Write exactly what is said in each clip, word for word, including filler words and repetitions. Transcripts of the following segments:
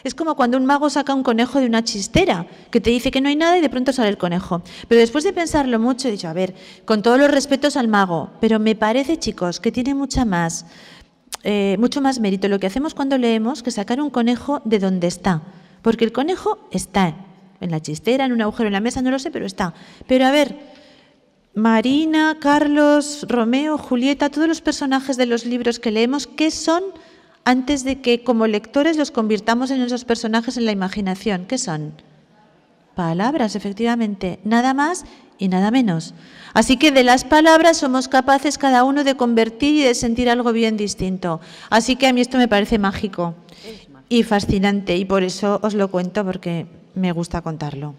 Es como cuando un mago saca un conejo de una chistera, que te dice que no hay nada y de pronto sale el conejo. Pero después de pensarlo mucho, he dicho, a ver, con todos los respetos al mago, pero me parece, chicos, que tiene mucha más, eh, mucho más mérito lo que hacemos cuando leemos que sacar un conejo de donde está. Porque el conejo está en la chistera, en un agujero en la mesa, no lo sé, pero está. Pero a ver, Marina, Carlos, Romeo, Julieta, todos los personajes de los libros que leemos, ¿qué son antes de que como lectores los convirtamos en esos personajes en la imaginación? ¿Qué son? Palabras, efectivamente, nada más y nada menos. Así que de las palabras somos capaces cada uno de convertir y de sentir algo bien distinto. Así que a mí esto me parece mágico y fascinante, y por eso os lo cuento, porque me gusta contarlo.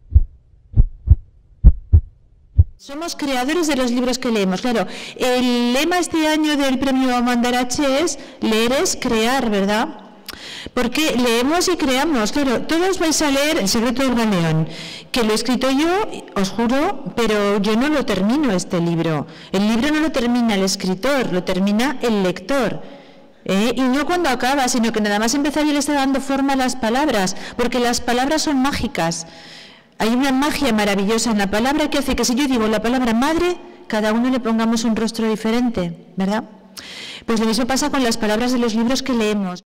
Somos creadores de los libros que leemos. Claro, el lema este año del premio Mandarache es leer es crear, ¿verdad? Porque leemos y creamos. Claro, todos vais a leer El secreto del Gran León, que lo he escrito yo, os juro, pero yo no lo termino este libro. El libro no lo termina el escritor, lo termina el lector. ¿Eh? Y no cuando acaba, sino que nada más empezar y le está dando forma a las palabras, porque las palabras son mágicas. Hay una magia maravillosa en la palabra que hace que si yo digo la palabra madre, cada uno le pongamos un rostro diferente, ¿verdad? Pues lo mismo pasa con las palabras de los libros que leemos.